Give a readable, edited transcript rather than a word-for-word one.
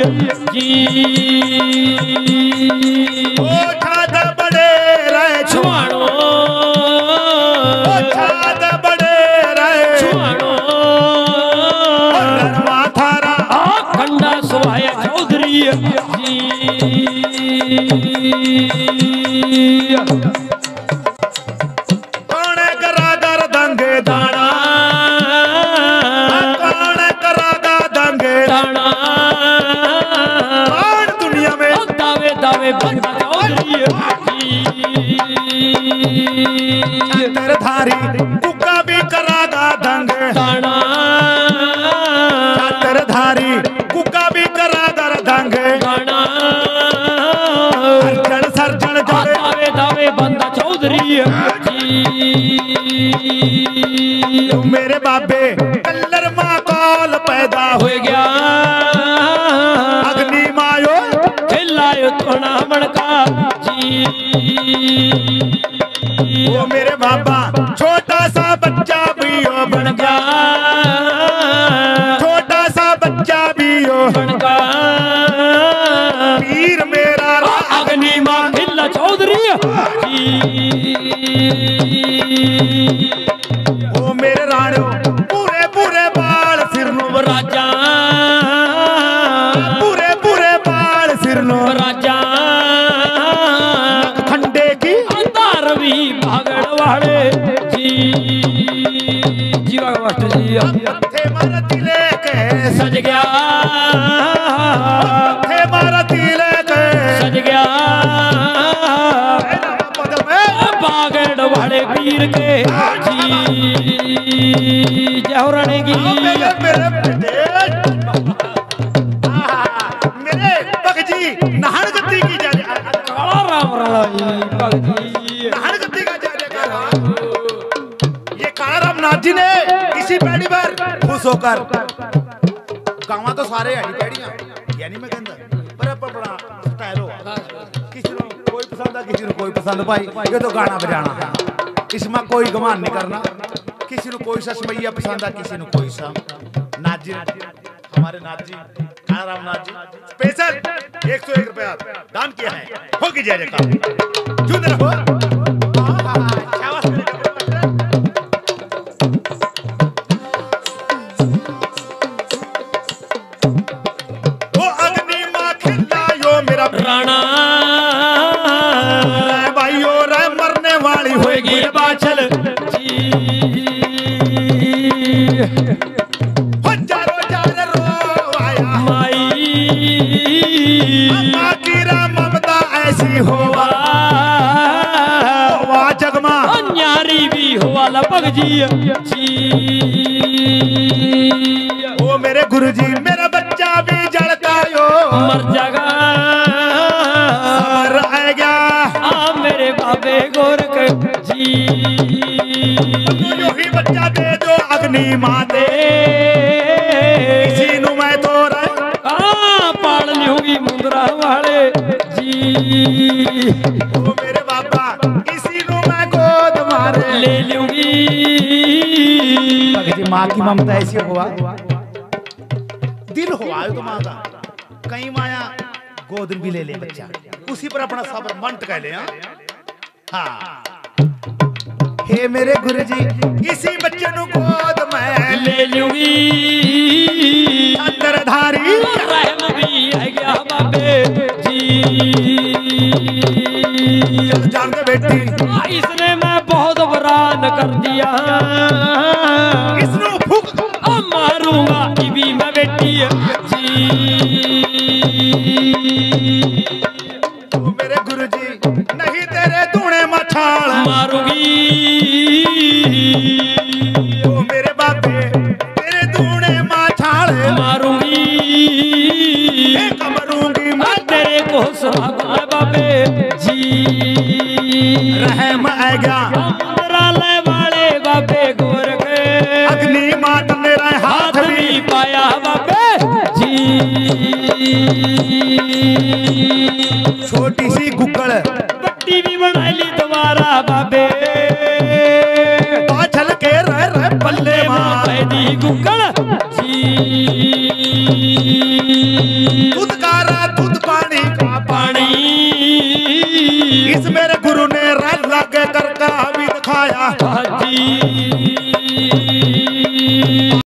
जी। ओ छाद बड़े रहे छुआणो, ओ छाद बड़े रहे छुआणो रणवा थारा खंडा सुभाया चौधरी जी। कौन करागर दंगे दाना, कौन करागा दंगे दाना कौन दुनिया में दावे दावे बंदा चौधरी जी। चतरधारी कुका भी करागा दंगे दाना, चतरधारी कुका भी करागा दंगे दाना सर्जन जोड़े दावे दावे बंदा चौधरी जी। मेरे बाबे कल्लर माँ कौल पैदा हो गया अग्नि मायो खिलायो थोड़ा मणका जी। वो मेरे बाबा छोटा सा बच्चा भी हो बन गया, छोटा सा बच्चा भी हो बन गया पीर मेरा अग्नि माँ खिला चौधरी जी। वो मेरे राणो पूरे पूरे बाल सिरनो राजा, पूरे पूरे बाल सिरनो राजा खंडे की अंधारवी भागड़ वाले जी। जीवा मास्टर जी थे मारा तिले के सज गया, थे मारा तिले के सज गया बागड़ वाले पीर के जी। जौरने की मेरे पगजी नहर गद्दी की जा काला राम राणा जी भगजी नहर गद्दी का जा ये काला राम नाथ जी ने इसी पैड़ी पर खुश होकर गाँव तो सारे है पैड़ियां यानी मैं कहता पर अपना स्टाइल हो किसी को कोई पसंद है किसी को कोई पसंद भाई ये तो गाना बजाना है इसमें कोई गमान नहीं करना किसी को कोई सा समैया पसंद है किसी को कोई सा नाथ जी हमारे नाथ जी कालाराम नाथ जी स्पेशल 101 रुपया दान किया है होगी जय जयकार झूम रहो वो अग्नि माँ खिलायो मेरा राणा भाइयों रे मरने वाली होएगी बाछल जी। हजारों जार रोवाया माई अम्मा की ममता ऐसी होवा होवा जगमा न्यारी भी हुआ लपक जी जी। वो मेरे गुरुजी मेरा बच्चा भी जड़ता यो मर जागा मर आएगा आ मेरे बाबे गोरख जी। यो ही बच्चा दे दो अग्नि माते इसी नु मैं तो रह पाल लूंगी मुंदरा वाले जी। वो मेरे बाबा इसी नु मैं गोद मारे ले लूंगी माँ की ममता ऐसी हुआ दिल हुआ तो माँ का कहीं माया गोद भी ले ले बच्चा उसी पर अपना सब्र मंट कह ले हाँ हे मेरे गुरुजी इसी बच्चे नु गोद में ले लूंगी अंतरधारी रहम भी है गया बाबे जी। चल जान दे बेटी इसने मैं बहुत बरान कर दिया इसनु फूक मारूंगा भी मैं बेटी जी। मेरे गुरुजी नहीं तेरे दूने मछाल मारूंगी ओ मेरे बाबे तेरे दूने मछाल मारूंगी कमरूंगी मैं तेरे को सुहागा बाबे जी। रहम आएगा मंत्रालय वाले बाबे गोरख अग्नि मात मेरा हाथ भी पाया बाबे जी। छोटी सी गुक्कड़ पट्टी भी बना ली तुम्हारा बाबे पाछल के रह पल्ले मार दी गुक्कड़ जी। भाई